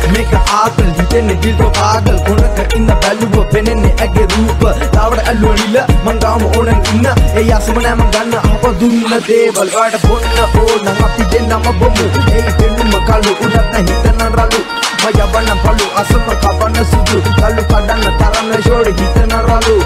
මේක ආතල් හිතෙන්නේ දිල්ක පාගල් කොනක ඉන්න බැලුව පෙනෙන්නේ ඇගේ රූප තාවට ඇල්ලුව නිල මං ගාම ඕනන් ඉන්න ඒ යසම නෑ මං ගන්න අප දුන්න දේවල් වාට බොන්න ඕන අපි දෙන්නම බොමු ඒ පෙනුම කළු උඩත් නැ හිතන රළු මයවන්න පළු අසම කපන්න සුදු කළු කඩන්න තරන්න ෂෝඩ හිතන රළු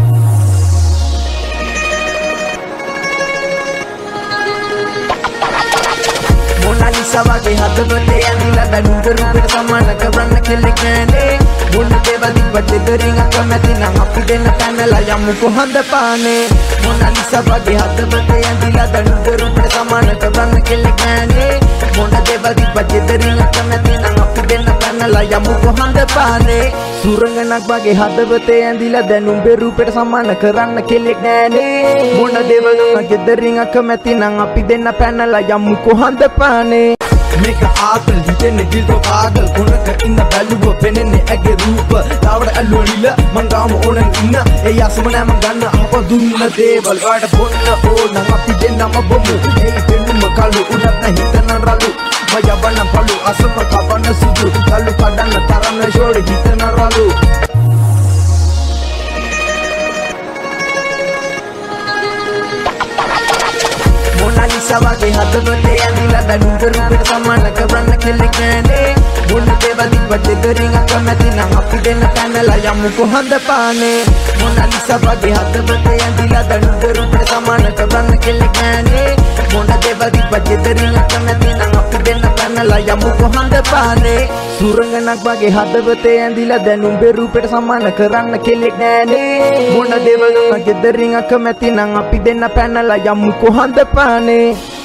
Monalisa wage හදවතේ ඇඳිලා දඩුව රූපෙට සමාන කරන්න කෙල්ලෙක් නෑනේ මොන දේවල් ඉබ්බට දරින් අකමැති නම් අපි දෙන්න පැනලා යමු කොහොඳ පානේ Monalisa වගේ හදවතේ ඇඳිලා දඩුව රූපෙට සමාන කරන්න කෙල්ලෙක් නෑනේ මොන දේවල් ඉබ්බට දරින් අකමැති නම් අපි දෙන්න පැනලා යමු කොහොඳ පානේ සුරංගනක් වගේ හදවතේ ඇඳිලා දැනුම් රූපෙට සමාන කරන්න කෙල්ලෙක් නෑනේ මොන දේවල් ඉබ්බට දරින් අකමැති නම් අපි දෙන්න පැනලා යමු කොහොඳ පානේ මේක ආතල් හිතෙන්නේ දිල්ක පාගල් කොනක ඉන්න බැලුව පෙනෙන්නේ ඇගේ රූප තාවට ඇල්ලුව නිල මං ගාම ඕනන් ඉන්න ඒ යසම නෑ මං ගන්න අප දුන්න දේවල් වාට බොන්න ඕන අපි දෙන්නම බොමු ඒ පෙනුම කළු උඩත් නැ හිතන රළු මයවන්න පළු අසම කපන්න සුදු කළු කඩන්න තරන්න ෂෝඩ හිතන රළු Monalisa wage හදවතේ ඇඳිලා දඩුව රූපෙට සමාන කරන්න කෙල්ලෙක් නෑනේ මොන දේවල් ඉබ්බට දරින් අකමැති නම් අපි දෙන්න පැනලා යමු කොහොඳ පානේ Monalisa වගේ හදවතේ ඇඳිලා දඩුව රූපෙට සමාන කරන්න කෙල්ලෙක් නෑනේ මොන දේවල් ඉබ්බට දරින් අකමැති නම් අපි දෙන්න පැනලා යමු කොහොඳ පානේ සුරංගනක් වගේ හදවතේ ඇඳිලා දැනුම් රූපෙට සමාන කරන්න කෙල්ලෙක් නෑනේ මොන දේවල් ඉබ්බට දරින් අකමැති නම් අපි දෙන්න පැනලා යමු කොහොඳ පානේ